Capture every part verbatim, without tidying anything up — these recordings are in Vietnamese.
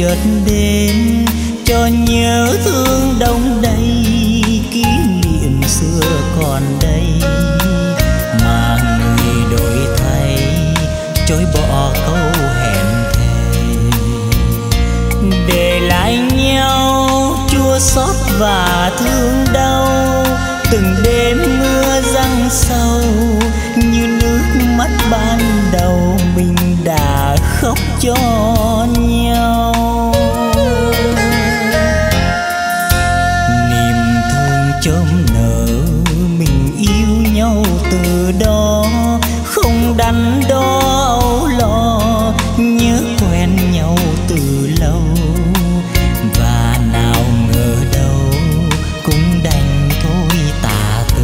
chợt đến cho nhớ thương đông đầy, kỷ niệm xưa còn đây mà người đổi thay, chối bỏ câu hẹn thề, để lại nhau chua xót và thương đau. Từng đêm mưa giăng sâu như nước mắt ban đầu, mình đã khóc cho nhau. Niềm thương chớm nở, mình yêu nhau từ đó, không đắn đo âu lo, nhớ quen nhau từ lâu. Và nào ngờ đâu cũng đành thôi tà từ,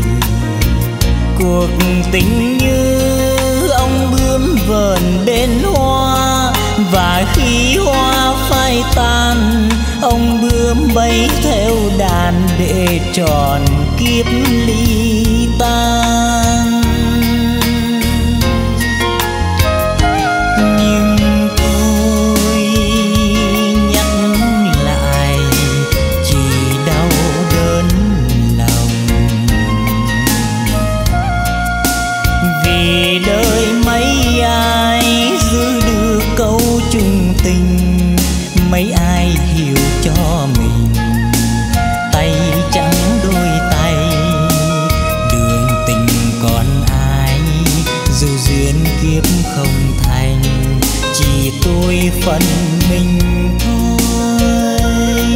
cuộc tình như ông bướm vờn bên hoa, và khi hoa phai tàn ông bướm bay theo đàn để tròn kiếp ly tan. Nhưng tôi nhắc lại chỉ đau đớn lòng, vì đời mấy ai giữ được câu chung tình, mấy ai hiểu cho mình tay trắng đôi tay. Đường tình còn ai dù duyên kiếp không thành, chỉ tôi phần mình thôi.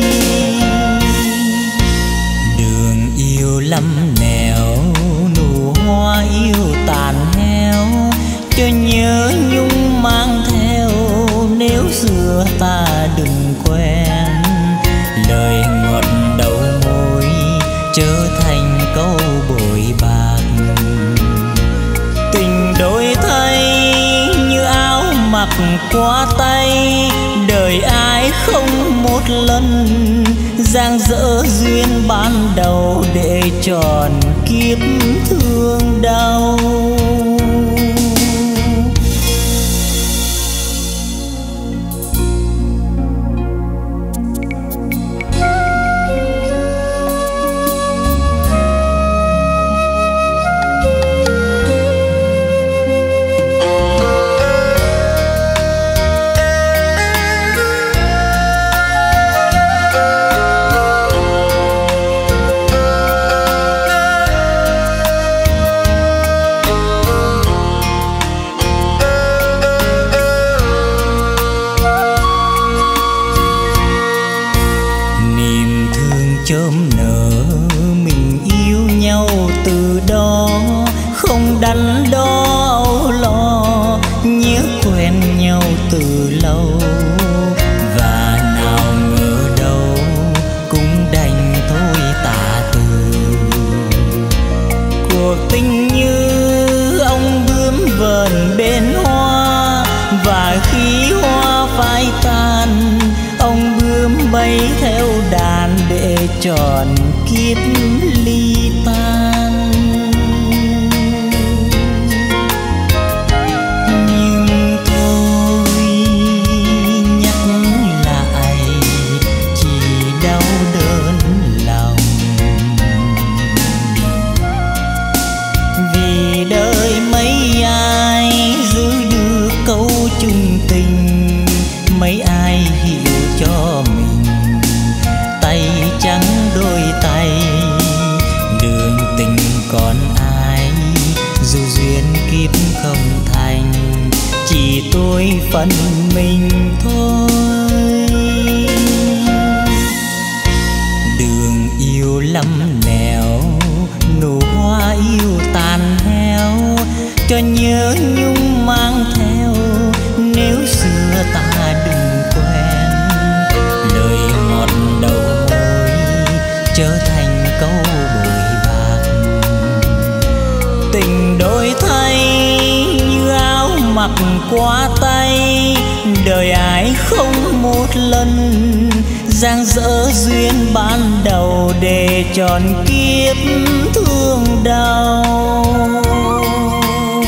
Đường yêu lắm nẻo, nụ hoa yêu tàn heo, cho nhớ nhung mang theo nếu xưa ta đừng quen. Lời ngọt đầu môi trở thành câu bội bạc, tình đổi thay như áo mặc qua tay. Đời ai không một lần dang dở duyên ban đầu, để tròn kiếp thương đau. Chớm nở, mình yêu nhau từ đó, không đắn đo âu lo, nhớ quen nhau từ lâu. Và nào ngờ đâu cũng đành thôi tà từ, cuộc tình như ông bướm vờn bên hoa, và khi hoa phai tàn ông bướm bay theo đàn để tròn kiếp ly tan. Nhưng thôi nhắc lại chỉ đau đớn lòng, vì đời mấy ai giữ được câu chung tình, mấy ai hiểu cho mình tay trắng đôi tay. Đường tình còn ai dù duyên kiếp không thành, chỉ tôi phần mình thôi. Đường yêu lắm nẻo, nụ hoa yêu tàn heo, cho nhớ nhung mang theo nếu xưa ta đừng quen. Lời ngọt đầu môi trở thành câu bội bạc, tình đổi thay như áo mặc qua tay. Đời ai không một lần dang dở duyên ban đầu, để tròn kiếp thương đau.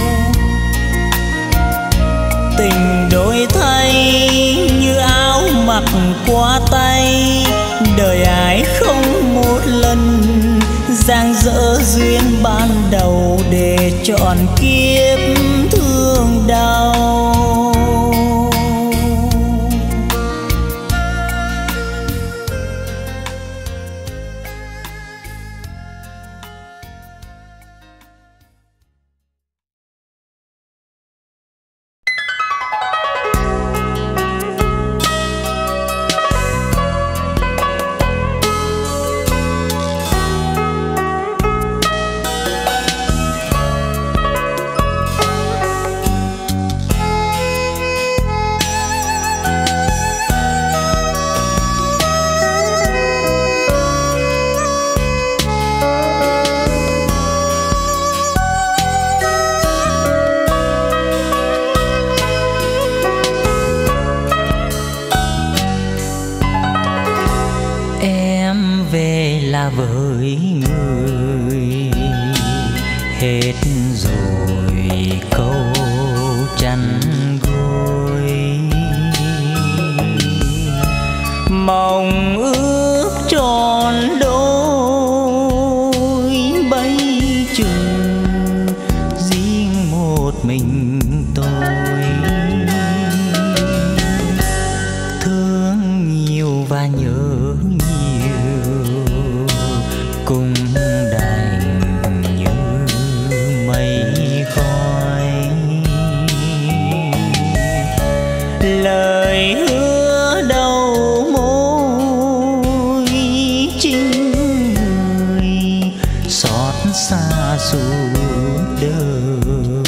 Tình đổi thay như áo mặc ban đầu để chọn kiếp thương đau. Với người hết rồi câu chăn gối, mong ước tròn đôi bấy chừng riêng một mình tôi. Thương nhiều và nhớ cùng đành như mây khói, lời hứa đầu môi chính người xót xa suốt đời.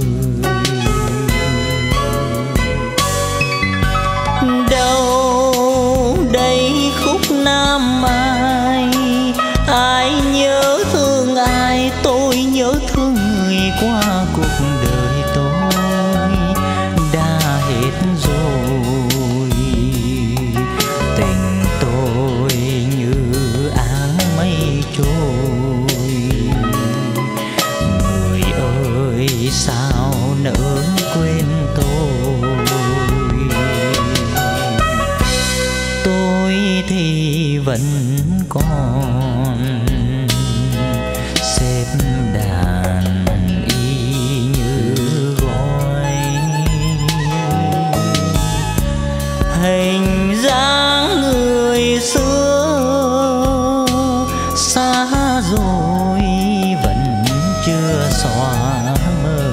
Đâu đây khúc Nam Ai, ai nhớ thương ai, tôi nhớ thương người qua cuộc đời tôi đã hết rồi. Tình tôi như áng mây trôi, người ơi sao nỡ quên tôi. Tôi thì vẫn còn xếp đàn y như gói, hình dáng người xưa xa rồi vẫn chưa xóa mờ.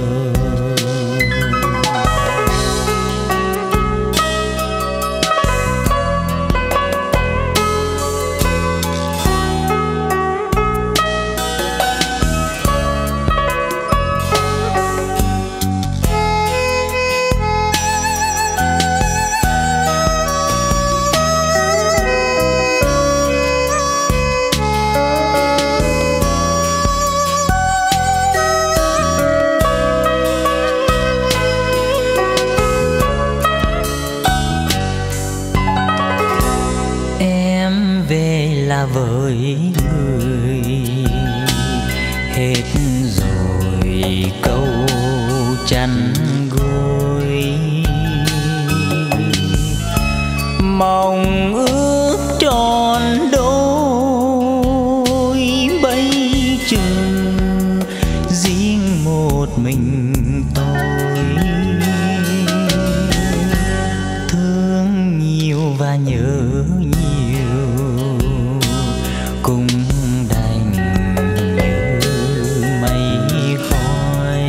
Với người hết rồi câu chăn gối, mong ước tròn đôi bấy chừng riêng một mình tôi. Thương nhiều và nhớ nhiều cùng đành như mây khói,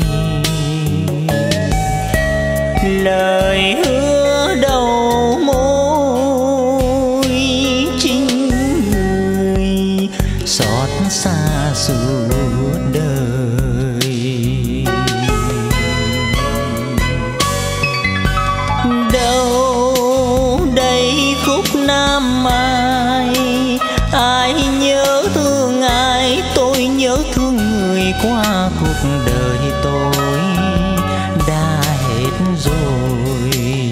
lời hứa đầu môi chính người xót xa suốt đời. Đâu đây khúc Nam Ai, ai nhớ thương ai, tôi nhớ thương người qua cuộc đời tôi đã hết rồi.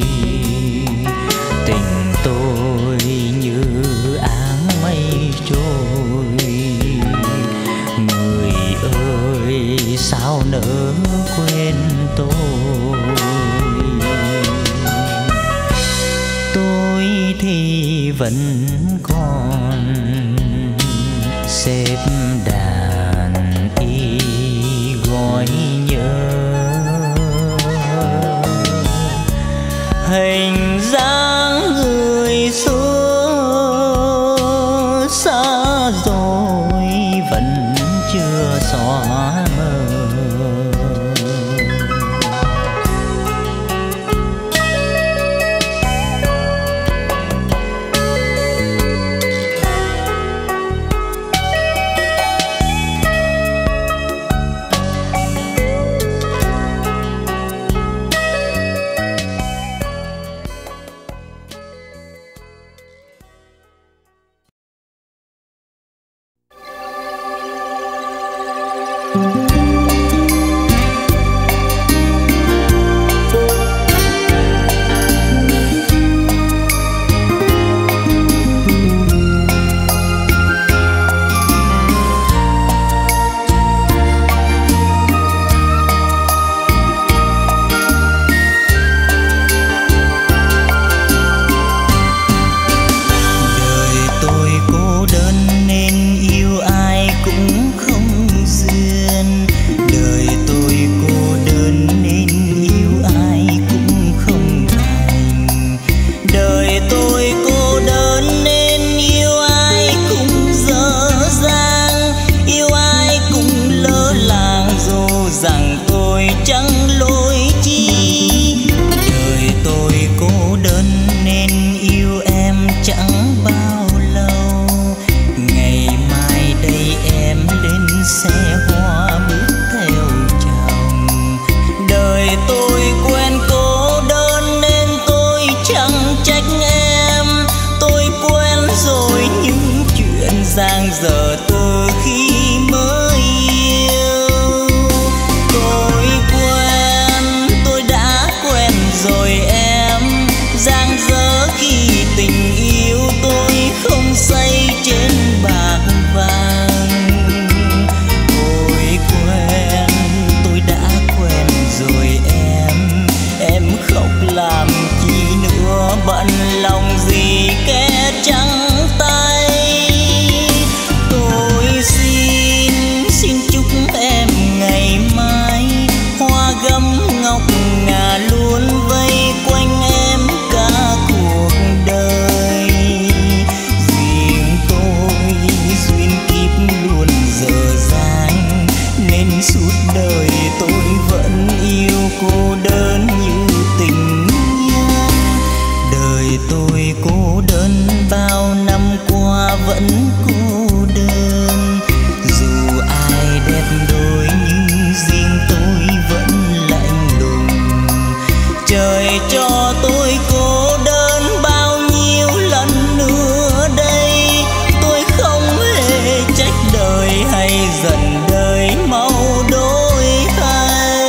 Tình tôi như áng mây trôi, người ơi sao nỡ quên tôi. Tôi thì vẫn còn xếp đàn xóa mờ. Giang dở từ khi mới yêu. Tôi quen, tôi đã quen rồi em. Giang dở khi tình yêu tôi không xây trên bạc vàng. Tôi quen, tôi đã quen rồi em. Em khóc làm chi nữa, bận lòng gì kẻ trắng tay. Ngày mai hoa gấm ngọc ngà luôn vây quanh em cả cuộc đời. Riêng tôi duyên kiếp luôn dở dang, nên suốt đời tôi vẫn yêu cô đơn như tình nhân. Đời tôi cô đơn bao năm qua vẫn cô đơn. Dù ai đẹp đôi nhưng riêng tôi vẫn lạnh lùng. Trời cho tôi cô đơn bao nhiêu lần nữa đây. Tôi không hề trách đời hay giận đời mau đổi thay.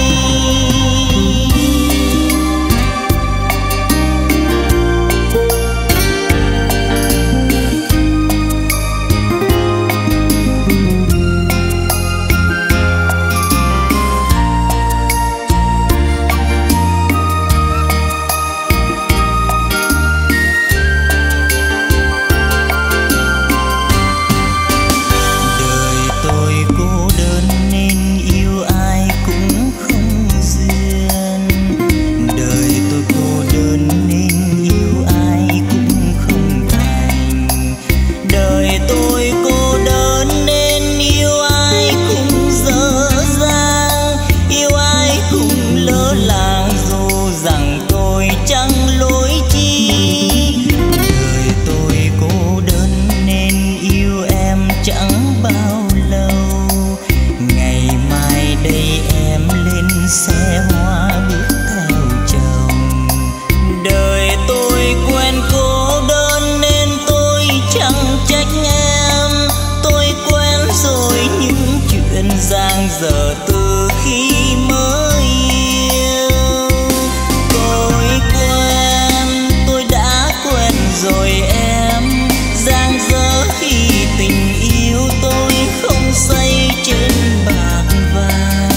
Xe hoa bước theo chồng. Đời tôi quen cô đơn nên tôi chẳng trách em. Tôi quen rồi những chuyện giang dở từ khi mới yêu. Tôi quen, tôi đã quen rồi em. Giang dở khi tình yêu tôi không xây trên bạc vàng.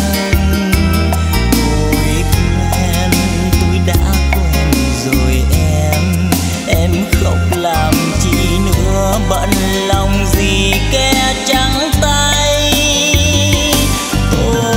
Làm chi nữa, bận lòng gì kẻ trắng tay. Tôi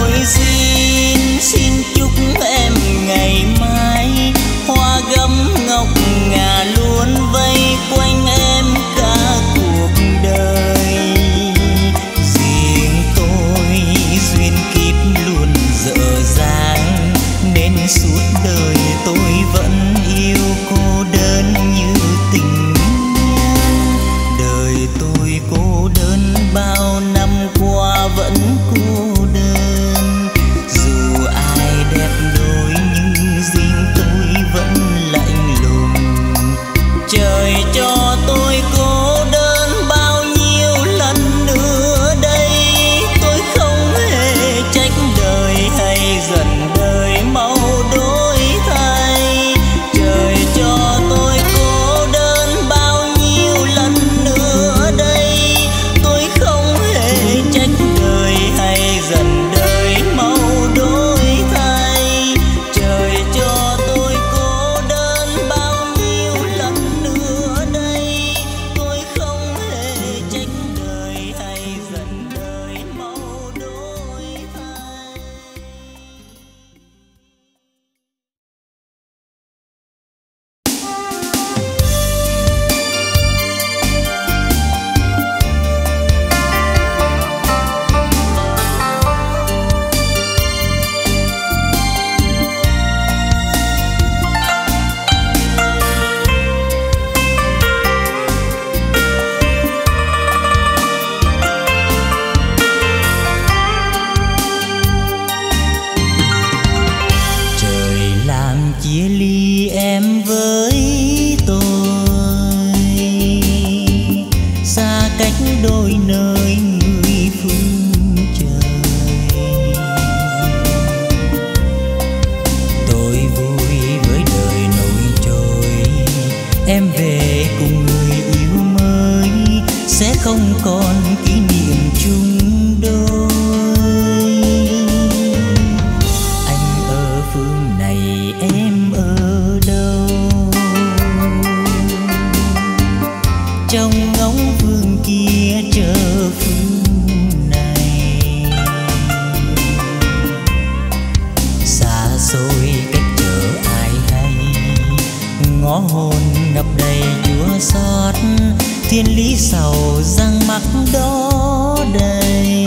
sầu răng mắc đó đây.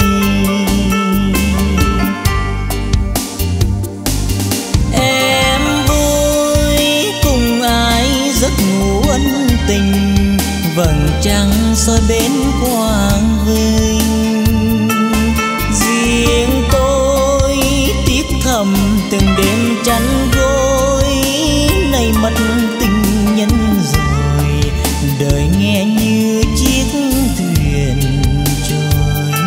Em vui cùng ai giấc ngủ ân tình, vầng trăng soi bến quang vinh. Riêng tôi tiếc thầm từng đêm chăn gối, nay mất tình nhân rồi, đời nghe như chiếc thuyền trôi.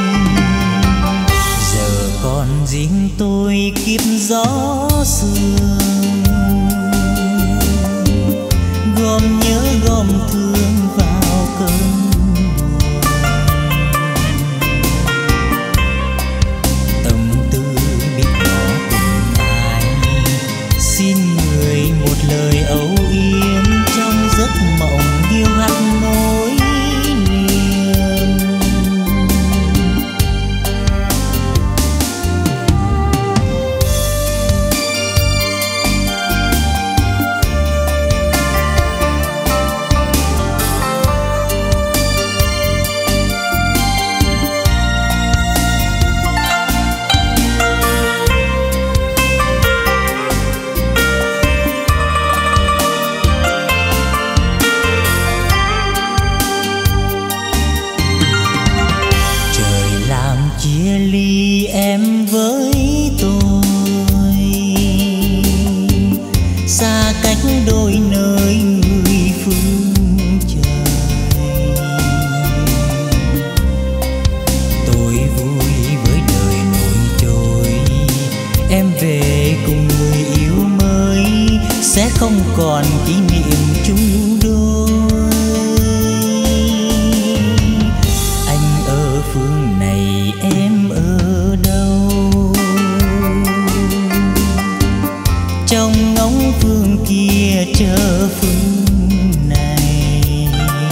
Giờ còn riêng tôi kiếp gió sương, gom nhớ gom thương vào cơn buồn. Tâm tư biết bỏ cùng ai, xin người một lời âu yếm, trong giấc mộng hiu hắt nỗi niềm. Chia ly em với tôi, xa cách đôi nơi người phương trời. Tôi vui với đời nổi trôi, em về cùng người yêu mới, sẽ không còn kỷ niệm chung đôi. Anh ở phương này em ở đâu, trong ngóng phương kia chờ phương này.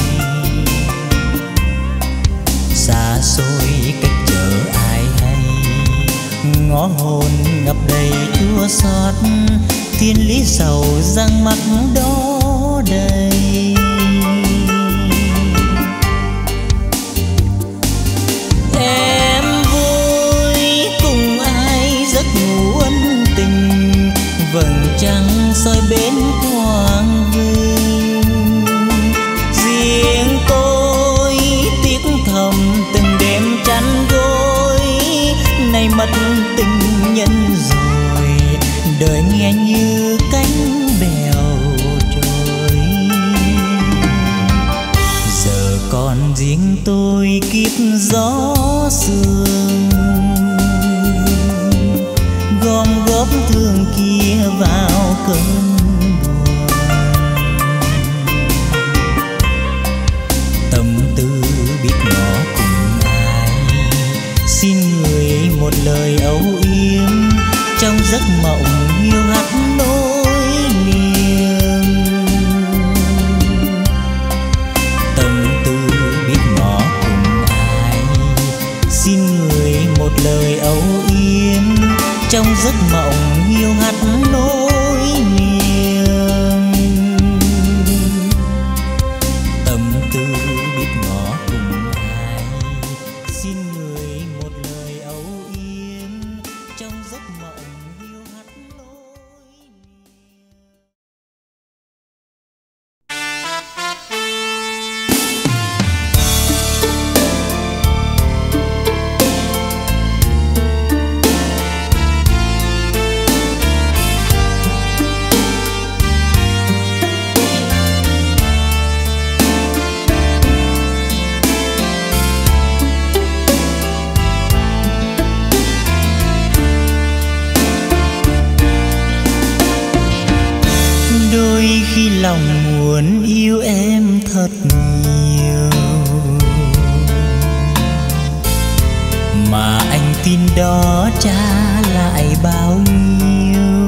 Xa xôi cách chờ ai hay, ngõ hồn ngập đầy chua xót, thiên lý sầu răng mắc đó đây. Em vui cùng ai giấc ngủ ân tình, vầng trăng soi bến quang vinh. Riêng tôi tiếc thầm từng đêm chăn gối, nay mất tình nhân rồi, đời nghe như cánh bèo trôi. Giờ còn riêng tôi kiếp gió sương, gom góp thương kia vào cơn buồn. Tâm tư biết ngỏ cùng ai, xin người một lời âu yếm, trong giấc mộng hiu hắt nỗi niềm. Tâm tư biết ngỏ cùng ai, xin người một lời âu yếm, trong giấc mộng hiu hắt nỗi niềm. Tâm tư biết ngỏ cùng ai, xin người một lời âu yếm, trong giấc mộng hiu hắt nỗi niềm. Đôi khi lòng muốn yêu em thật nhiều, mà anh tin đó trả lại bao nhiêu.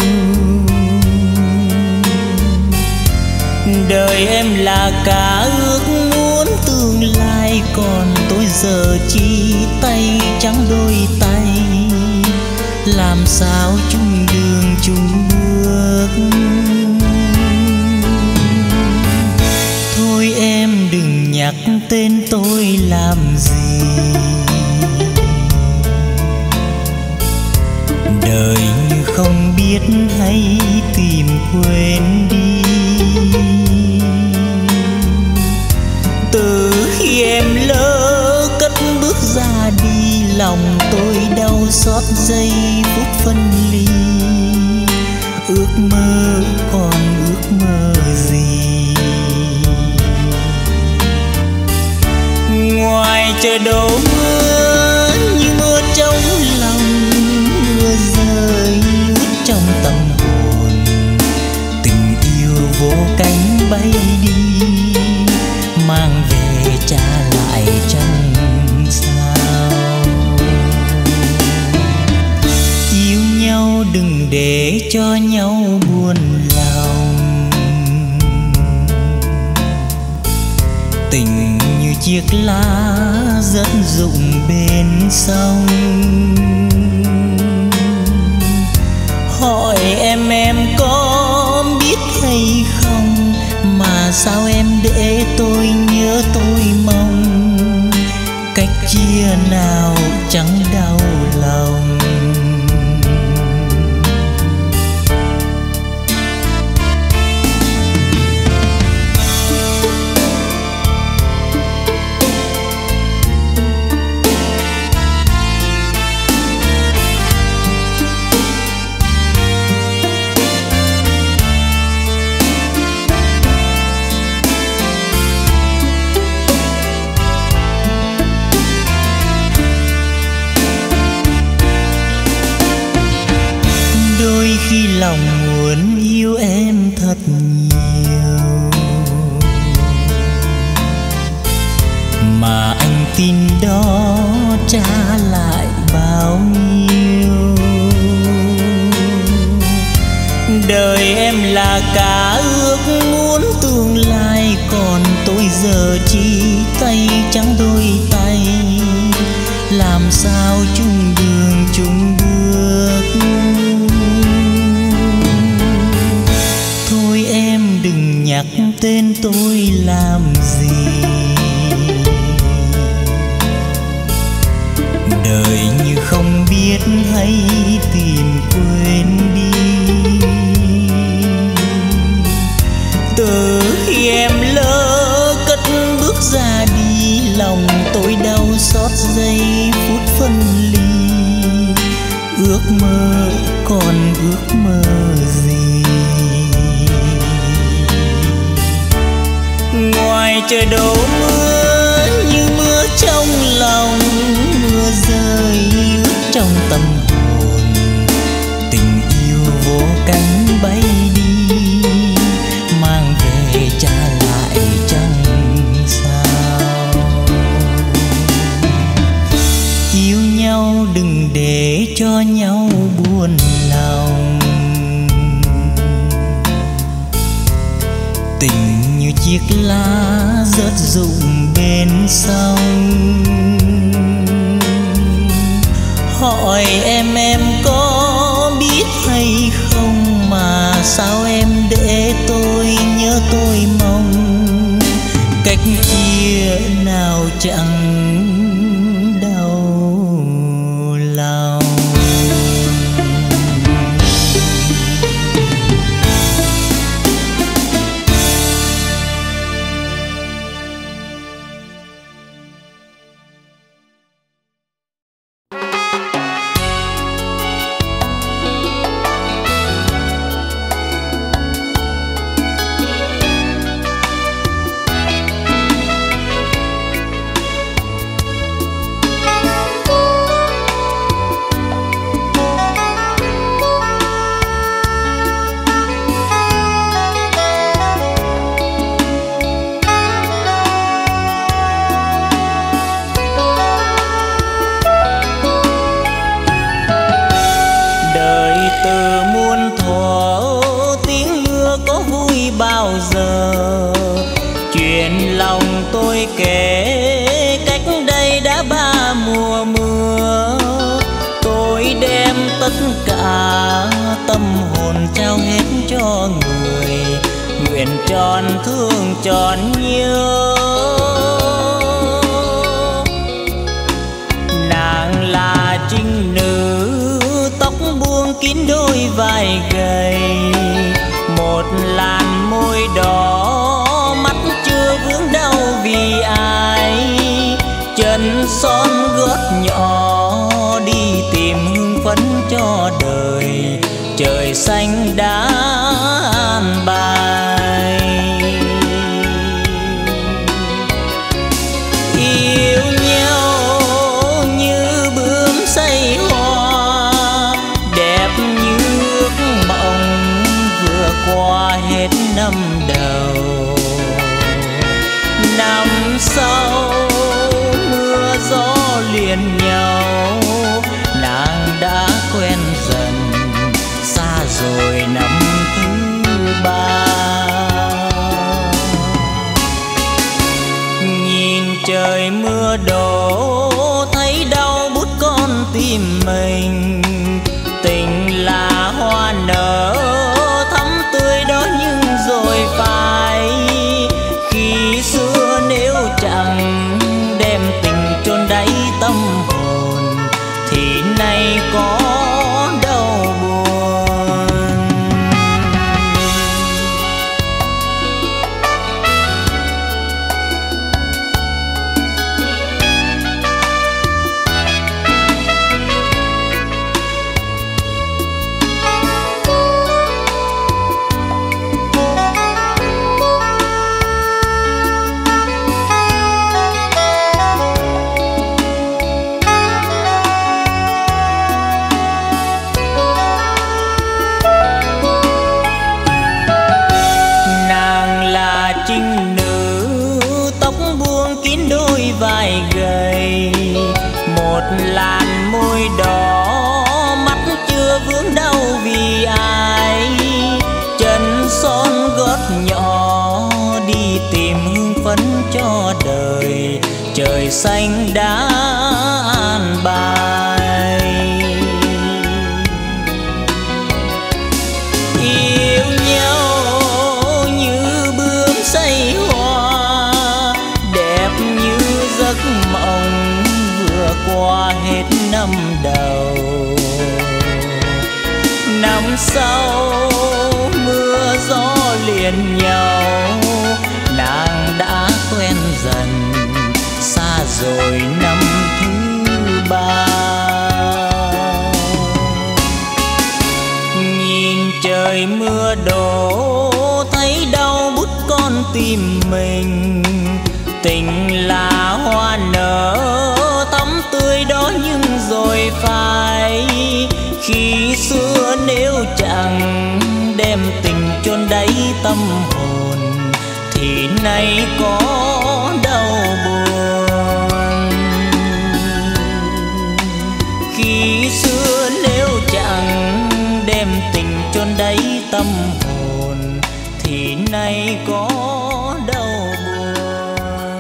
Đời em là cả ước muốn tương lai, còn tôi giờ chỉ tay trắng đôi tay, làm sao chung đường chung bước. Thôi em đừng nhắc tên tôi làm gì? Đời như không biết hay tìm quên đi. Từ khi em lỡ cất bước ra đi, lòng tôi đau xót giây phút phân ly. Ước mơ còn ước mơ gì? Ngoài trời đổ mưa như mưa trong lòng, mưa rơi ướt trong tâm hồn. Tình yêu vô cánh bay đi, mang về trả lại chẳng sao. Yêu nhau đừng để cho nhau buồn lòng. Tình như chiếc lá rớt rụng bên sông. Hỏi em em có biết hay không, mà sao em để tôi nhớ tôi mong. Cách chia nào chẳng đau lòng. Khi lòng muốn yêu em thật nhiều, mà anh tin đó trả lại bao nhiêu. Đời em là cả ước muốn tương lai, còn tôi giờ chỉ tay trắng đôi tay. Làm sao chung đường chung bước? Đừng nhắc tên tôi làm gì. Đời như không biết hay tìm quên đi. Từ khi em lỡ cất bước ra đi, lòng tôi đau xót giây phút phân ly. Ước mơ còn ước mơ gì? Ngoài trời đổ mưa như mưa trong lòng, mưa rơi ướt trong tâm hồn. Tình yêu vô cánh bay đi, mang về trả lại chẳng sao. Yêu nhau đừng để cho nhau buồn lòng. Tình như chiếc lá rớt rụng bên sông. Hỏi em em có biết hay không, mà sao em để tôi nhớ tôi mong. Cách chia nào chẳng đau lòng. Nguyện tròn thương tròn nhớ. kín đôi vai gầy, một làn môi đỏ mắt chưa vướng đau vì ai, chân son gót nhỏ đi tìm hương phấn cho đời, trời xanh đã an bài. Yêu nhau như bướm say hoa, đẹp như ước mộng vừa qua hết năm đầu. Năm sau mưa gió liền nhau, nàng đã quen dần, xa rồi năm thứ ba. Nhìn trời mưa đổ thấy đau buốt con tim mình, tình là hoa nở thắm tươi đó nhưng rồi phai. Khi xưa nếu chẳng đem tình chôn đáy tâm hồn thì nay có đau buồn. Trinh nữ tóc buông kín đôi vai gầy, một làn môi đỏ mắt chưa vướng đau vì ai, chân son gót nhỏ đi tìm hương phấn cho đời, trời xanh đã an bài. Yêu nhau say hoa, đẹp như giấc mộng vừa qua hết năm đầu. Năm sau mưa gió liền nhau, nàng đã quen dần, xa rồi năm thứ ba. Nhìn trời mưa đổ thấy đau buốt con tim mình, tình là hoa nở thắm tươi đó nhưng rồi phai. Khi xưa nếu chẳng đem tình chôn đáy tâm hồn thì nay có đau buồn. Khi xưa nếu chẳng đem tình chôn đáy tâm hồn thì nay có đau buồn.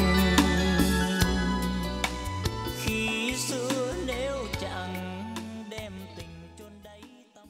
Khi xưa nếu chẳng đem tình chôn đáy tâm.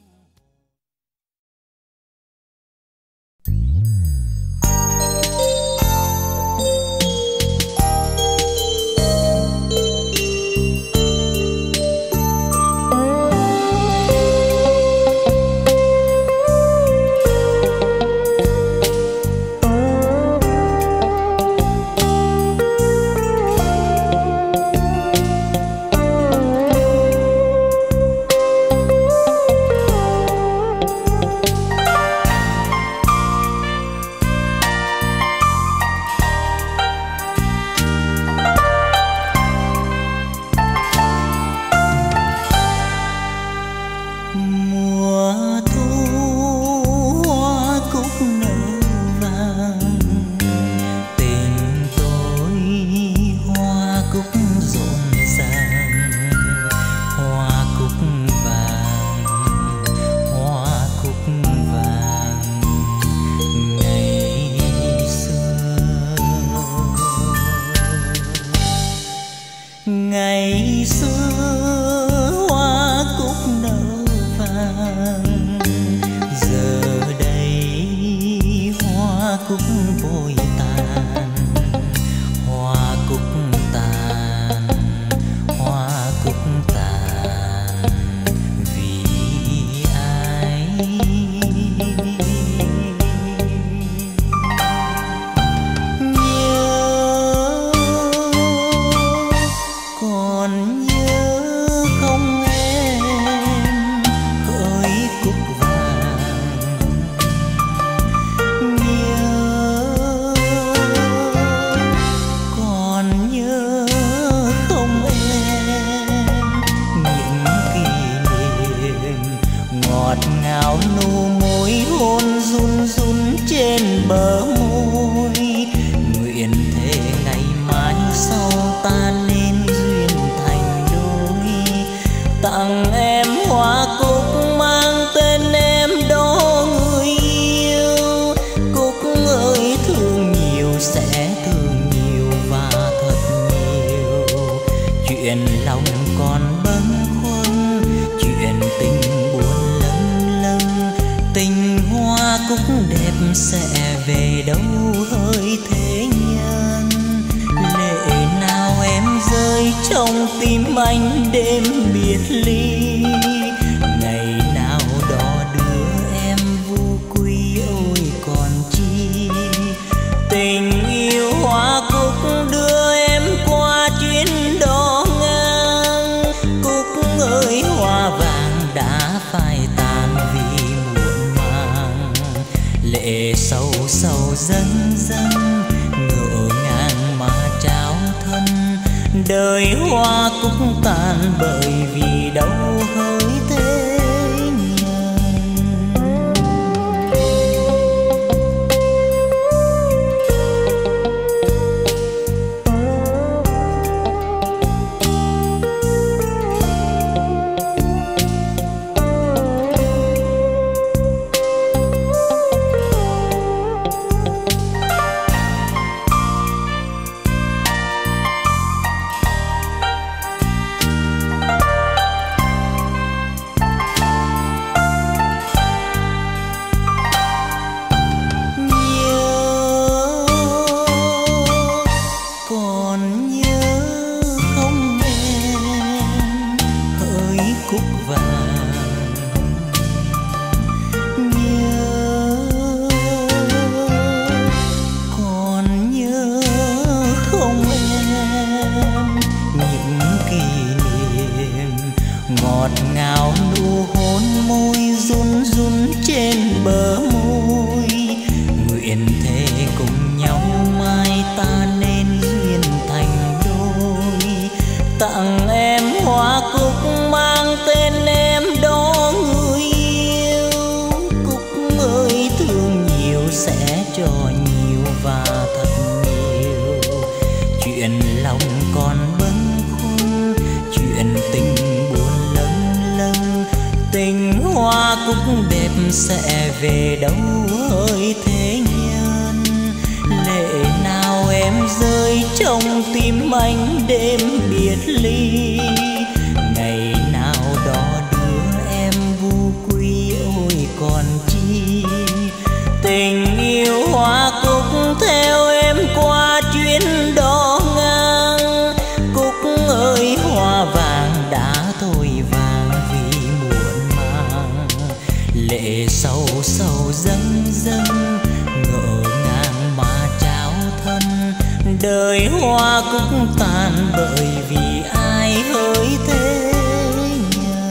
ngào nụ môi hôn run run trên bờ môi. Nguyện thề ngày mai sau ta nên duyên thành đôi. Tặng em hoa cúc mang tên em đó người yêu. Cúc ơi thương nhiều sẽ thương nhiều và thật nhiều. Chuyện lòng còn bâng khuâng, chuyện tình buồn lâng lâng. Tình hoa cúc đẹp sẽ về đâu hỡi thế nhân. Lệ nào em rơi trong tim anh đêm biệt ly. Ngày nào đó đưa em vu quy ôi còn chi. Tình yêu hoa cúc đưa em qua chuyến đò ngang. Cúc ơi hoa vàng đã phai tàn vì muộn màng. Lệ sâu sâu dâng dâng ngỡ ngàng mà trao thân. Đời hoa cúc tàn bởi vì đâu hỡi thế nhân. Ngọt ngào nụ hôn môi run run trên bờ môi. Nguyện thề cùng nhau mai ta nên duyên thành đôi. Tặng em hoa cúc mang tên em đó người yêu. Cúc ơi thương nhiều sẽ cho nhiều và thật nhiều. Chuyện lòng còn bâng khuâng, chuyện tình tình hoa cúc đẹp sẽ về đâu hỡi thế nhân. Lệ nào em rơi trong tim anh đêm biệt ly. Ngày nào đó đưa em vu quy ôi còn chi. Tình yêu hoa cúc theo em qua chuyến đò ngang. Cúc ơi hoa vàng đã thôi vàng vì lệ sâu sâu dâng dâng ngỡ ngàng mà trao thân. Đời hoa cúc tàn bởi vì ai hỡi thế nhân.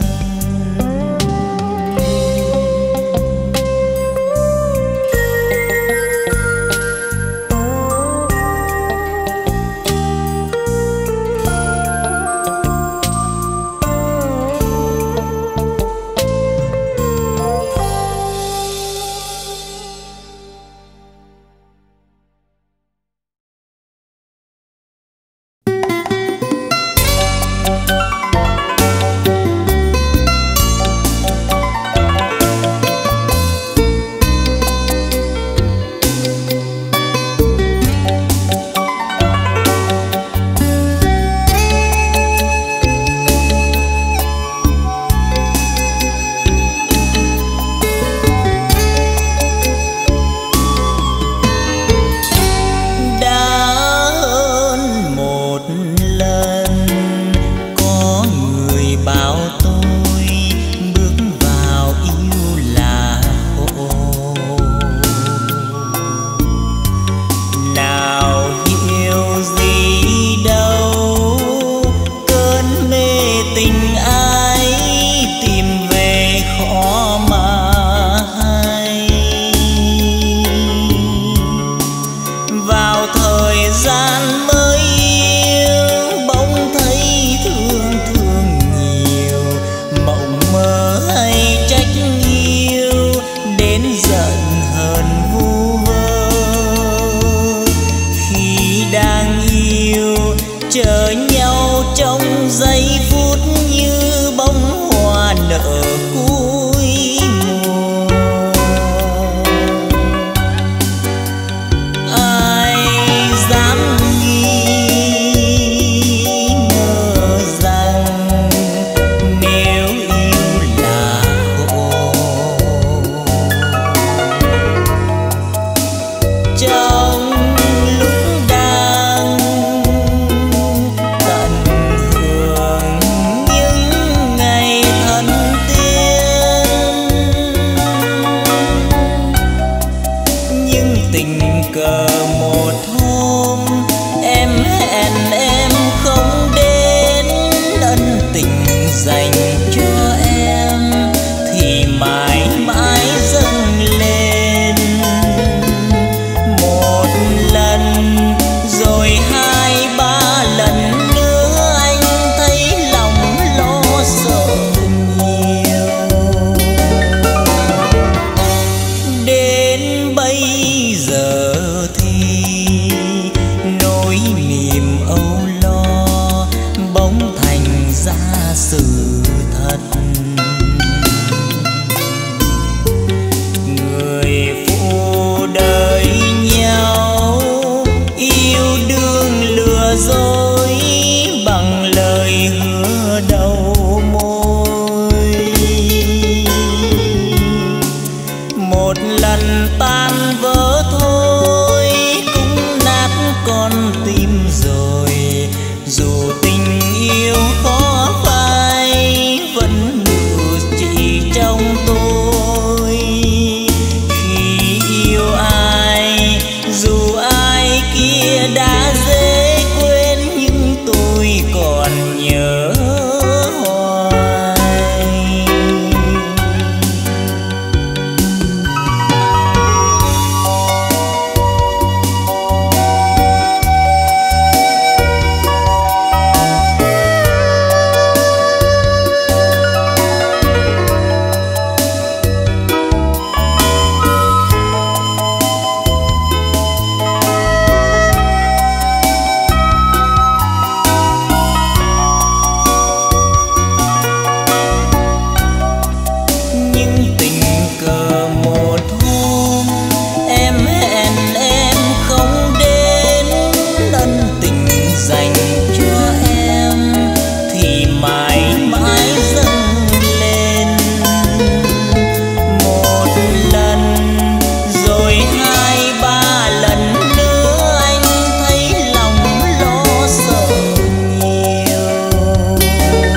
nở cuối mùa. Ai dám nghi ngờ rằng nếu yêu là khổ, trong lúc đang tận hưởng những ngày thân tiên, nhưng tình cờ một hôm em hẹn em không đến, ân tình dành cho em thì mãi mãi dâng lên. Một lần rồi hai ba lần nữa anh thấy lòng lo sợ nhiều. Đến bây giờ thì nỗi niềm âu lo bỗng thành ra sự thật. Người phụ đời nhau yêu đương lừa dối bằng lời hứa đầu môi. Một lần tan vỡ thôi cũng nát con tim rồi, dù tình yêu khó phai vẫn ngự trị trong tôi. Khi yêu ai dù ai kia đã dễ quên, nhưng tôi còn nhớ hoài. Nhưng tình cờ một hôm em hẹn em không đến, ân tình dành cho em thì mãi mãi dâng lên. Một lần rồi hai ba lần nữa anh thấy lòng lo sợ nhiều.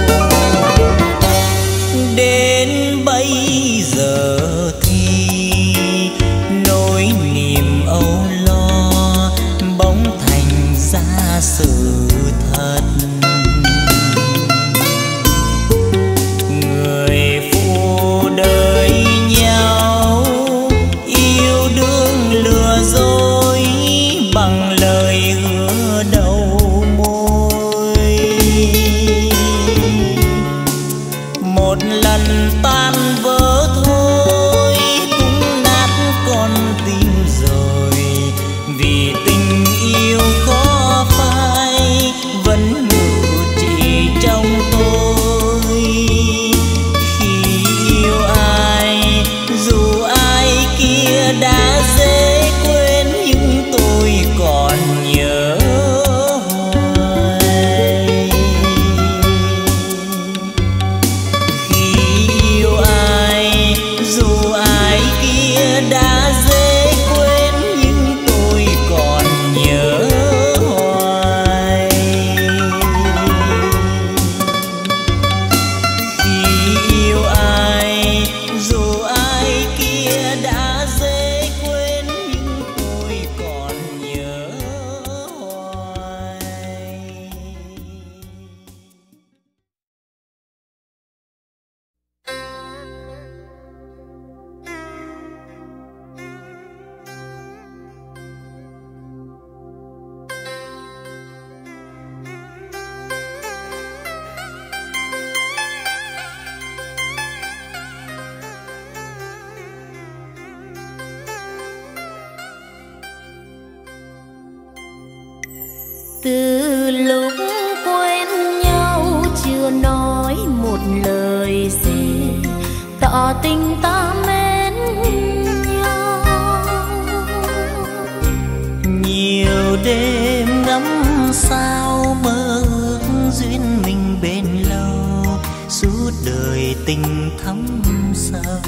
Đến bây giờ thì nỗi niềm âu lo bỗng thành ra sự thật. Người phụ đời nhau yêu đương lừa dối bằng lời hứa đầu môi. Một lần tan vỡ thôi cũng nát con tim rồi, vì tình yêu khó phai vẫn ngự trị trong tôi. Khi yêu ai dù ai kia đã dễ quên, nhưng tôi còn nhớ hoài. Khi yêu ai dù ai kia đã dễ quên, nhưng tôi còn nhớ hoài. Khi yêu ai dù ai kia đã dễ quên, nhưng tôi còn nhớ hoài. Từ lúc quen nhau chưa nói một lời gì, tỏ tình ta mến nhau. Nhiều đêm ngắm sao mơ ước duyên mình bền lâu, suốt đời tình thắm sâu.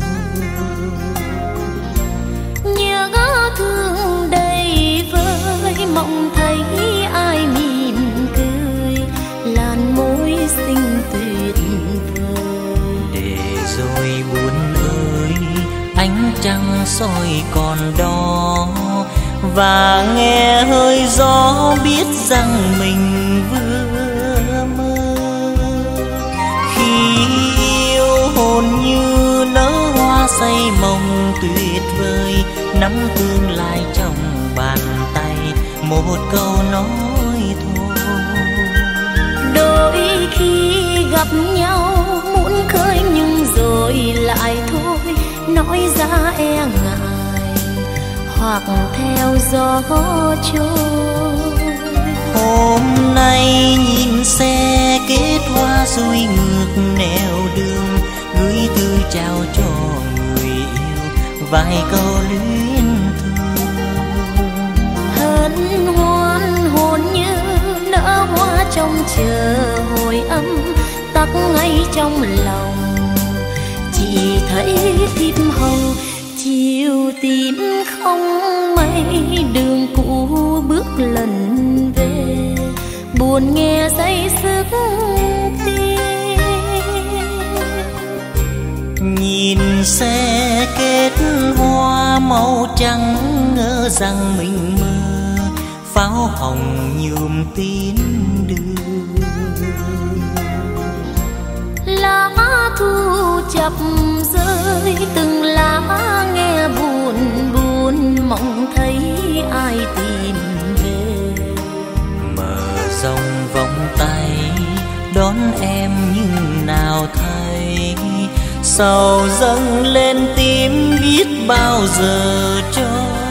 Nhớ thương đầy vơi mộng thấy ai mỉm cười, làn môi xinh tuyệt vời. Để rồi buồn ơi ánh trăng soi còn đó, và nghe hơi gió biết rằng mình vừa mơ. Khi yêu hồn như nở hoa say mộng tuyệt vời, nắm tương lai trong bàn tay, một câu nói thôi. Đôi khi gặp nhau muốn khơi nhưng rồi lại thôi, nói ra e ngại hoặc theo gió trôi. Hôm nay nhìn xe kết hoa xuôi ngược nẻo đường, gửi thư chào cho người yêu vài câu luyến thương. Hân hoan hồn như nở hoa trong chờ hồi âm, tắt ngay trong lòng. Chỉ thấy thiếp hồng chiều tím không mây, đường cũ bước lần về, buồn nghe say sức tim. Nhìn xe kết hoa màu trắng, ngỡ rằng mình mơ pháo hồng nhuộm tín đưa. Lá thu chập rơi từng lá nghe buồn buồn, mong thấy ai tìm về. Mở rộng vòng tay đón em nhưng nào thấy, sầu dâng lên tim biết bao giờ cho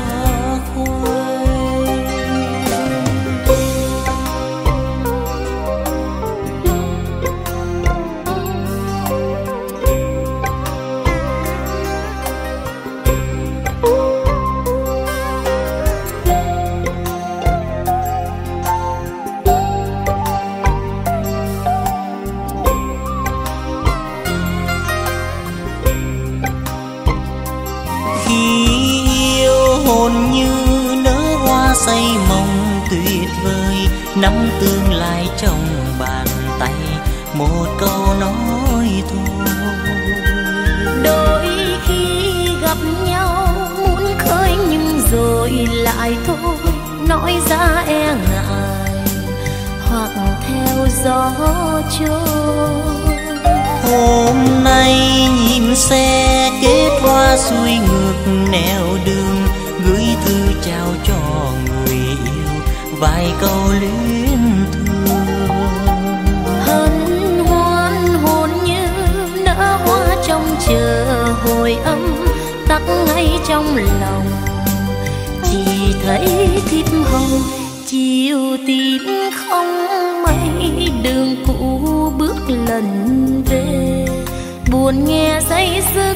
say mộng tuyệt vời, nắm tương lai trong bàn tay, một câu nói thôi. Đôi khi gặp nhau muốn khơi nhưng rồi lại thôi, nói ra e ngại hoặc theo gió trôi. Hôm nay nhìn xe kết hoa xuôi ngược nẻo đường, gửi thư chào cho người yêu vài câu luyến thương. Hân hoan hồn như nở hoa trong chờ hồi âm, tắt ngay trong lòng. Chỉ thấy thiếp hồng chiều tím không mây, đường cũ bước lần về, buồn nghe say sức.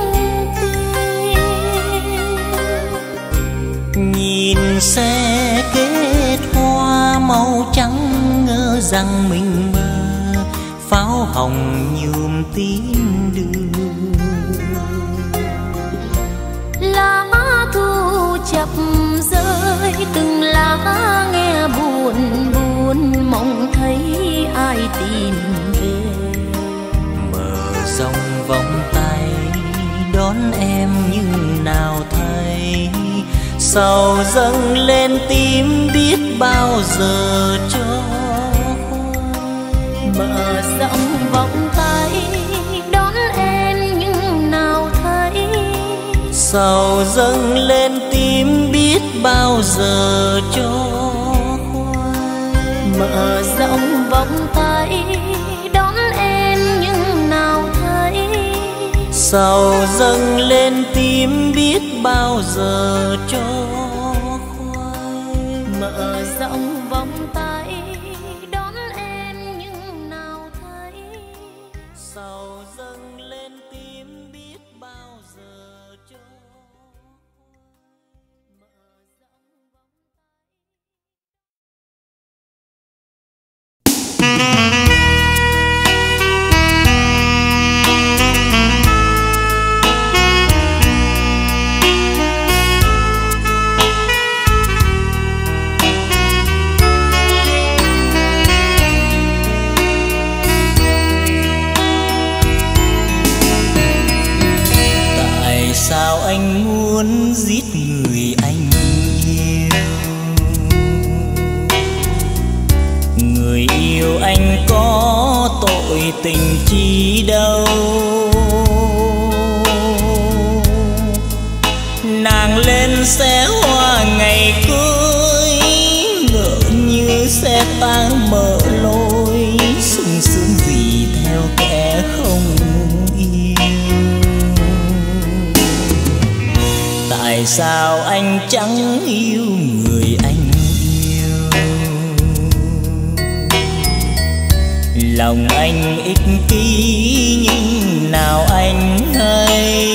Nhìn xe kết hoa màu trắng, ngỡ rằng mình mơ pháo hồng nhuộm tín đưa. Lá thu chập rơi từng lá nghe buồn buồn, mong thấy ai tìm về. Mở rộng vòng tay đón em nhưng nào thấy, sầu dâng lên tim biết bao giờ cho. Mở rộng vòng tay đón em nhưng nào thấy, sầu dâng lên tim biết bao giờ cho. Mở rộng vòng tay đón em nhưng nào thấy, sầu dâng lên tim biết bao giờ cho. Mở rộng vòng tay đón em nhưng nào thấy, sầu dâng lên tim muốn giết người anh yêu. Người yêu anh có tội tình chi đâu, nàng lên xe hoa ngày cưới ngỡ như xe tang mở lối, sung sướng gì theo kẻ không yêu. Tại sao anh chẳng yêu người anh yêu? Lòng anh ích kỷ nhưng nào anh hay.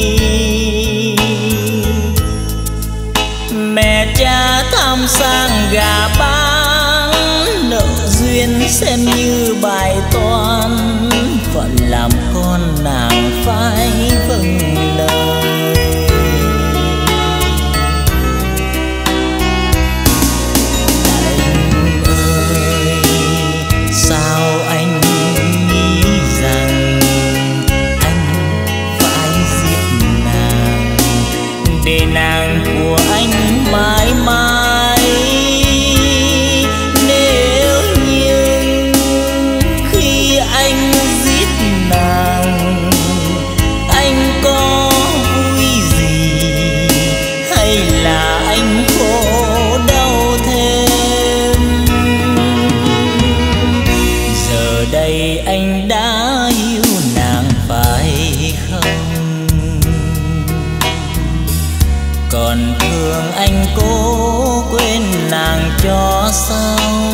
Mẹ cha tham sang gà bán, nợ duyên xem như bài toán, phận làm con nàng phải vâng lời. Anh ơi, sao anh nghĩ rằng anh phải giết nàng để nàng của anh mãi mãi? Nếu như khi anh giết nàng, anh có vui gì hay là anh khổ đau thêm? Giờ đây anh đã yêu nàng phải không? Còn thương anh cố quên nàng cho sao?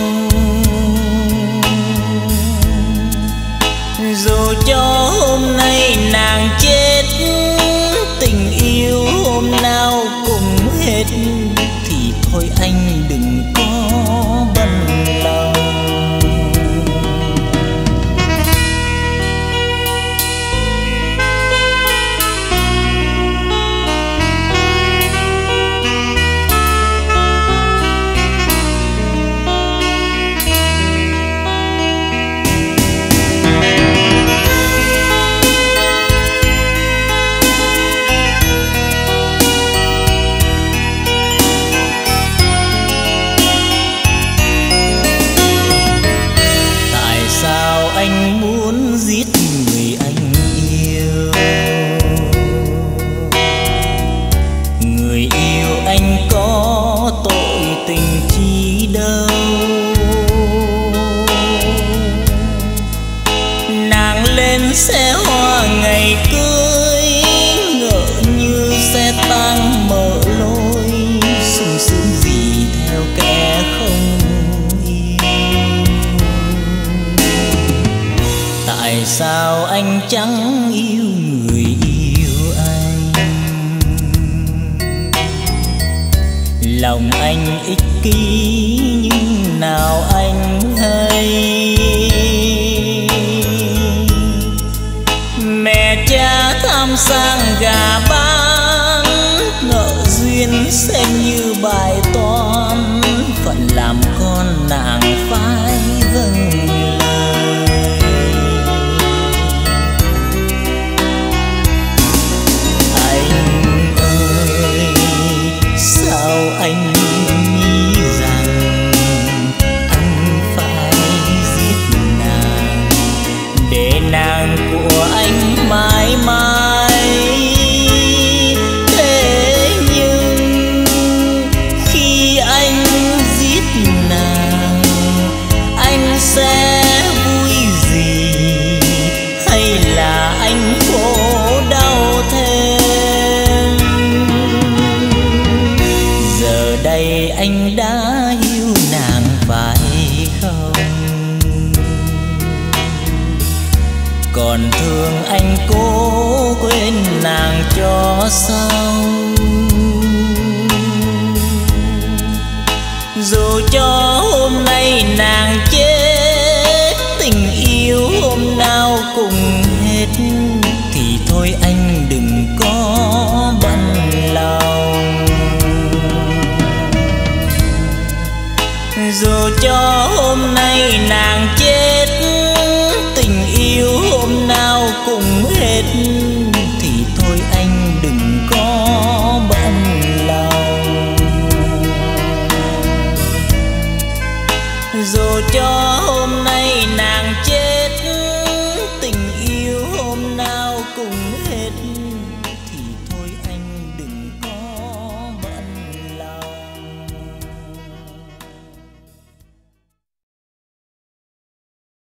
Dù cho hôm nay nàng chết, tình yêu hôm nào cũng hết, thì thôi anh đừng có bận lòng. Anh muốn giết người anh yêu. Người yêu anh có tội tình chi đâu, nàng lên xe hoa ngày cưới ngỡ như xe tang mở lối, sung sướng gì theo kẻ không. Tại sao anh chẳng yêu người yêu anh? Lòng anh ích kỷ nhưng nào anh hay. Mẹ cha tham sang gà bán, nợ duyên xem như bài toán, phận làm con nàng phải vâng lời. Sao anh nghĩ rằng anh phải giết nàng để nàng của anh mãi mãi? Thế nhưng khi anh giết nàng, anh sẽ vui gì hay là anh khổ đau thêm? Đây anh đã yêu nàng phải không? Còn thương anh cố quên nàng cho sao? Dù cho hôm nay nàng chết, tình yêu hôm nào cũng hết, thì thôi anh đừng có bận lòng. Dù cho hôm nay nàng chết,